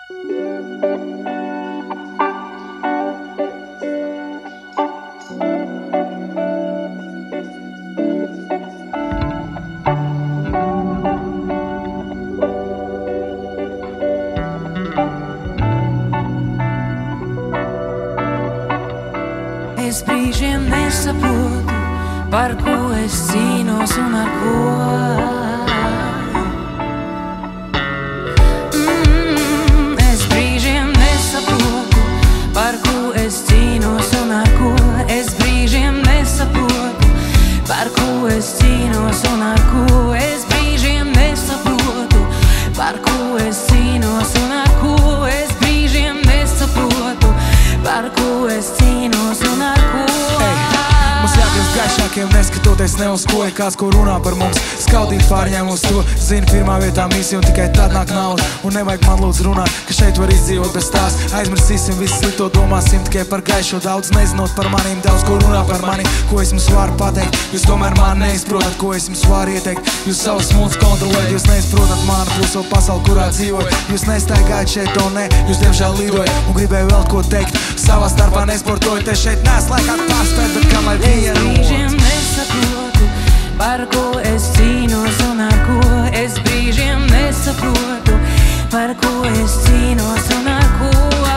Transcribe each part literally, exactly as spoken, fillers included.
Es brīžiem nesaprotu, par ko es cīnos un ar ko. Mm, es brīžiem nesaprotu, par ko es cīnos un ar ko. Es brīžiem nesaprotu, par ko es cīnos un ar ko. Es brīžiem nesaprotu, par ko es cīnos un ar ko. Es brīžiem nesaprotu, par ko es cīnos un ar ko. Mums jākļūst gaišākiem, neskatoties ne uz ko. Ja kāds, ko runā par mums, skaudīt pārņēm uz to. Zini, pirmā vietā misija un tikai tad nāk nauda. Un nevajag man lūdzu runāt, ka šeit var izdzīvot bez tās. Aizmirsīsim visu slikto, domāsim tikai par gaišo. Daudz nezinot par manīm, daudz ko runā par mani. Ko es jums varu pateikt, jūs tomēr mani neizprotat. Ko es jums varu ieteikt, jūs savus mūdus kontrolēt. Jūs neizprotat manu kluso pasauli, kurā dzīvojat. Jūs nestaigājat šeit to ne, jūs diemžēl lidojat. Un gribēju vēl ko teikt, savā starpā nesportojat. Es šeit neesmu laikā pārspēt, bet kam lai Es brīžiem nesaprotu, par ko es cīnos un ar ko. Es brīžiem nesaprotu, par ko es cīnos un ar ko.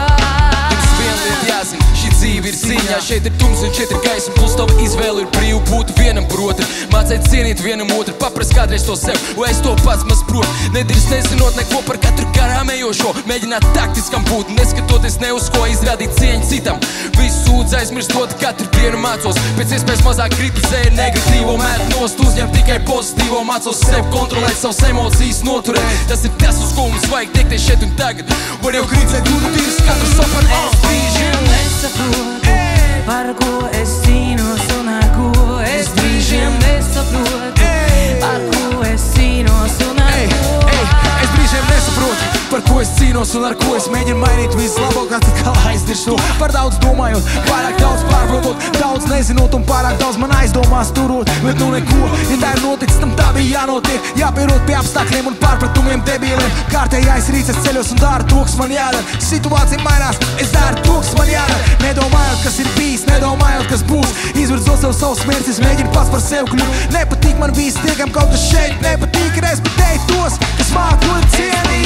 Jums vien lieta jāzina, šī dzīve ir cīņā. Šeit ir tums un šeit ir gaisma, plus tava izvēle ir brīva būt vienam par otru. Mācēt cienīt vienam otru, paprast kādreiz to sev, vai es to pats maz protu. Nedrīkst nezinot neko par katru garām ejošo. Mēģināt taktiskam būt, neskatoties ne uz ko, izrādīt cieņu citam. Visu sūdz aizmirstot, katru dienu mācos. Pēc iespējas mazāk kritizēju negatīvo, mēt nost, uzņem tikai pozitīvo. Mācos sev kontrolēt, savas emocijas noturēt. Tas ir tas, uz ko mums vajag tiekties šeit un tagad. Var jau krīcēt, un tīrs katru sopan. Es brīžiem nesaprotu, par ko es cīnos un ar ko. Es brīžiem nesaprotu, par ko es cīnos un ar ko. Es brīžiem nesaprotu, par ko es cīnos un ar ko. Es mēģinu mainīt visu labākās, tad kā aizdirst to. Par daudz domājot, pārāk daudz pārprotot, daudz nezinot un pārāk daudz man aizdomās turot. Bet nu neko, ja tā ir noticis, tam tā bija jānotiek. Jāpierot pie apstākļiem un pārpratumiem debīliem. Kārtējais rīts, es ceļos un daru to, kas man jādara. Situācija mainās, es daru to, kas man jādara. Nedomājot, kas ir bijis, nedomājot, kas būs. Izvirzot sev savus mērķus, es mēģinu pats par sevi kļūt. Nepatīk man visi tiekam kaut kas šeit, nepatīk respektēt tos, kas māku un cienīt.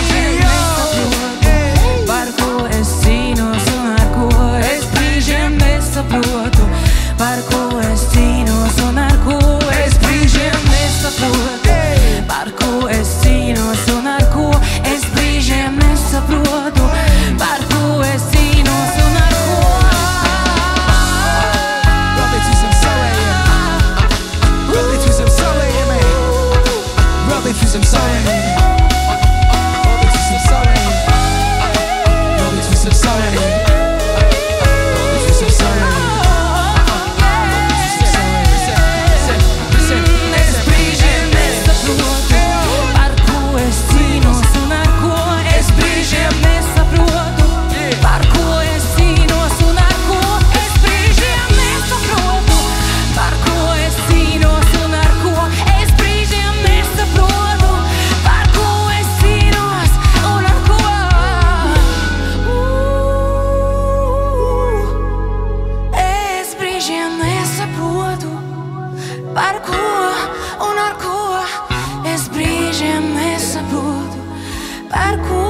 Par ko es cīnos un ar ko. Es brīžiem nesaprotu, par ko es cīnos un ar ko. Es brīžiem nesaprotu, par ko es cīnos un ar ko. Es brīžiem nesaprotu, par ko es cīnos un ar ko. Veltīts visam savējiem, veltīts visam savējiem, veltīts visam savējiem. Par ko un ar ko. Es brīžiem nesaprotu, par ko